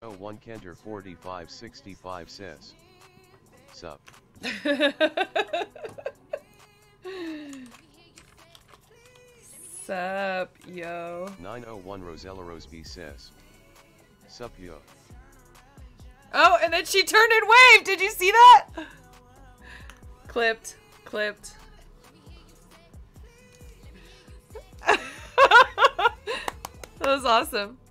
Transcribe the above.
901 Kenter 4565 says. Sup. Sup, yo. 901 Rosella Rose B says. Sup, yo. Oh, and then she turned and waved. Did you see that? Clipped. Clipped. That was awesome.